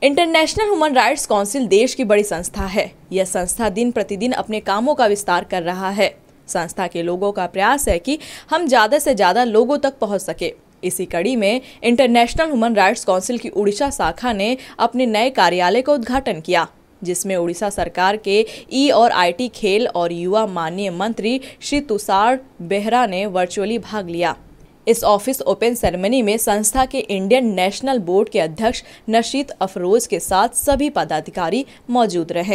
International human rights council देश की बड़ी संस्था है। यह संस्था दिन प्रतिदिन अपने कामों का विस्तार कर रहा है। संस्था के लोगों का प्रयास है कि हम ज़्यादा से ज़्यादा लोगों तक पहुंच सके। इसी कड़ी में इंटरनेशनल ह्यूमन राइट्स काउंसिल की उड़ीसा शाखा ने अपने नए कार्यालय का उद्घाटन किया, जिसमें उड़ीसा सरकार के ई और IT खेल और युवा माननीय मंत्री श्री तुषार बेहरा ने वर्चुअली भाग लिया। इस ऑफिस ओपन सेरेमनी में संस्था के इंडियन नेशनल बोर्ड के अध्यक्ष नशीद अफरोज के साथ सभी पदाधिकारी मौजूद रहे।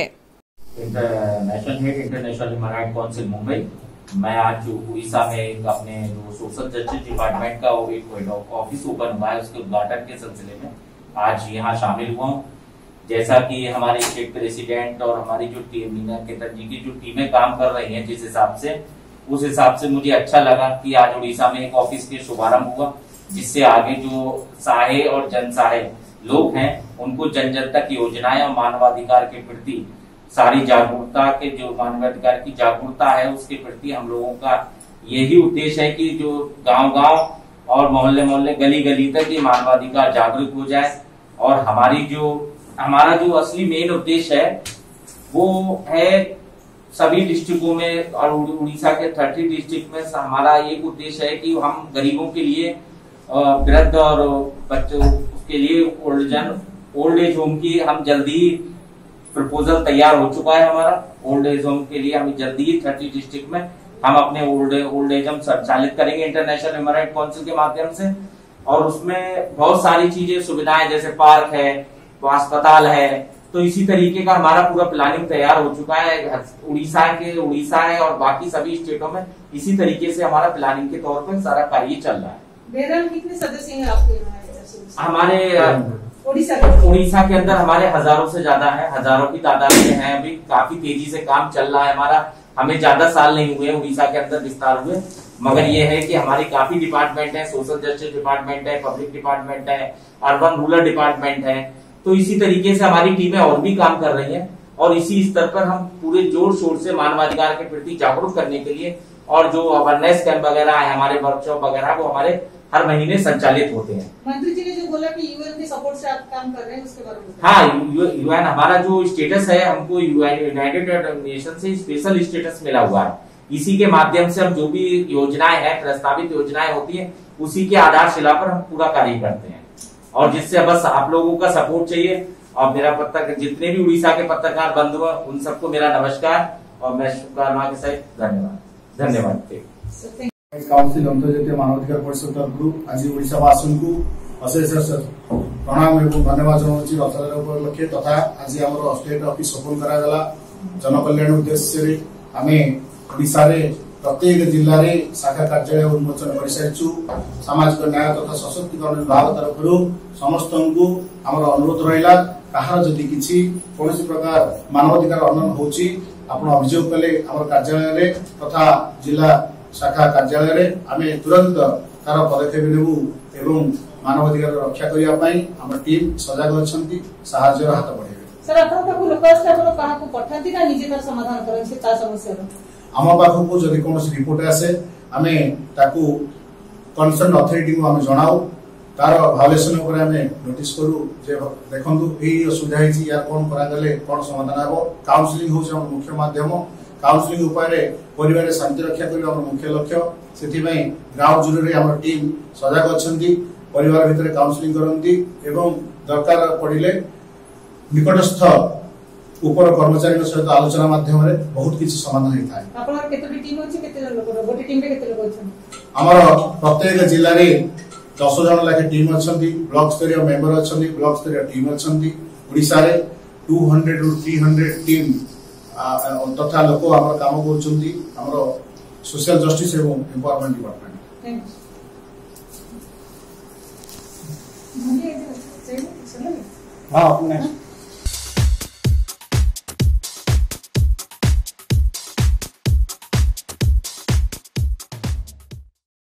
International human rights council Mumbai, मैं आज उड़ीसा में अपने जो सोशल जस्टिस डिपार्टमेंट का एक ऑफिस ओपन हुआ है, उसके उद्घाटन के सिलसिले में आज यहाँ शामिल हुआ हूँ। जैसा कि हमारे स्टेट प्रेसिडेंट और हमारी जो टीम मीना केतन जी की जो टीमें काम कर रही हैं, जिस हिसाब से उस हिसाब से मुझे अच्छा लगा कि आज उड़ीसा में एक ऑफिस के शुभारंभ हुआ, जिससे आगे जो सहाय और जनसहाय लोग हैं उनको जन जन तक योजनाएं और मानवाधिकार के प्रति सारी जागरूकता के जो मानवाधिकार की जागरूकता है उसके प्रति हम लोगों का यही उद्देश्य है कि जो गांव-गांव और मोहल्ले-मोहल्ले गली-गली तक ये मानवाधिकार जागरूक हो जाए। और हमारा जो असली मेन उद्देश्य है वो है सभी डिस्ट्रिक्टों में और उड़ीसा के 30 डिस्ट्रिक्ट में हमारा एक उद्देश्य है कि हम गरीबों के लिए वृद्ध और बच्चों के लिए ओल्ड एज होम की हम जल्दी प्रपोजल तैयार हो चुका है। हमारा ओल्ड एज होम के लिए हम जल्दी ही 30 डिस्ट्रिक्ट में हम अपने ओल्ड एज होम संचालित करेंगे इंटरनेशनल ह्यूमन राइट्स काउंसिल के माध्यम से। और उसमें बहुत सारी चीजें सुविधाएं जैसे पार्क है, अस्पताल है, तो इसी तरीके का हमारा पूरा प्लानिंग तैयार हो चुका है। उड़ीसा है और बाकी सभी स्टेटों में इसी तरीके से हमारा प्लानिंग के तौर पर सारा कार्य चल रहा है। बहरहाल कितने सदस्य हैं आपके? हमारे उड़ीसा के अंदर हमारे हजारों से ज्यादा है, हजारों की तादाद में है। अभी काफी तेजी से काम चल रहा है हमारा। हमें ज्यादा साल नहीं हुए उड़ीसा के अंदर विस्तार हुए, मगर ये है कि हमारी काफी डिपार्टमेंट है, सोशल जस्टिस डिपार्टमेंट है, पब्लिक डिपार्टमेंट है, अर्बन रूरल डिपार्टमेंट है। तो इसी तरीके से हमारी टीमें और भी काम कर रही हैं और इसी स्तर पर हम पूरे जोर शोर से मानवाधिकार के प्रति जागरूक करने के लिए और जो अवेयरनेस कैंप वगैरह है, हमारे वर्कशॉप वगैरह, वो हमारे हर महीने संचालित होते हैं। मंत्री जी ने जो बोला कि यूएन के सपोर्ट से आप काम कर रहे हैं, उसके बारे में? हाँ, यूएन हमारा जो स्टेटस है, हमको यूनाइटेड नेशन से स्पेशल स्टेटस मिला हुआ है। इसी के माध्यम से हम जो भी योजनाएं हैं, प्रस्तावित योजनाएं होती है, उसी के आधारशिला पर हम पूरा कार्य करते हैं। और जिससे बस आप लोगों का सपोर्ट चाहिए। और मेरा जितने भी उड़ीसा के पत्रकार बंधु हैं उन सबको मेरा नमस्कार और मैं शुभकामना के साथ धन्यवाद। काउंसिल अंतर्जातीय मानवाधिकार परिषद तरफ आज ओडिशावासी को अशेष प्रणाम एवं धन्यवाद जनाऊँ। रथयात्रा उपलक्षे तथा आज आम स्टेट ऑफिस ओपन करागला जनकल्याण उद्देश्य आम ओडिशा प्रत्येक जिले में शाखा कार्यालय उन्मोचन कर सारी। सामाजिक न्याय तथा सशक्तिकरण विभाग तरफ समस्त को आम अनुरोध रहा, कहार जदि किसी कौन प्रकार मानवाधिकार उल्लंघन होची आपण अभियोग कले आम कार्यालय तथा जिला शाखा कार्यालय आम तुरंत तार पदक्षेप नेबू एवं मानवाधिकार रक्षा करने आम टीम सजग अच्छा हाथ बढ़े। सर लोक पठाती ना निजे तार समाधान करें आम पाखक जदि कौन रिपोर्ट आसे आम कंसर्न अथॉरिटी को आम जनाऊ, तार भावलेसन नोटिस करूँ देखु यही असुविधा या कौन करागले कौन समाधान हम। काउंसिलिंग हूँ मुख्य माध्यम। काउंसिलिंग परिवार शांति रक्षा करने मुख्य लक्ष्य। से ग्राउंड जीरो आम टीम सजग अच्छा परिवार भितर काउंसिलिंग करती एवं दरकार पड़े निकटस्थ ऊपर कर्मचारी सहित आलोचना माध्यम बहुत किसी समाधान होता है। आमर प्रत्येक जिले में 10 जन लाखे टीम अच्छा, ब्लॉक स्तरीय मेंबर अच्छा, ब्लॉक स्तरीय टीम अच्छा। ओडिशा रे 200 ରୁ 300 टीम तथा लोक आम काम कर सोशल जस्टिस एवं एम्पावरमेंट डिपार्टमेंट। हाँ।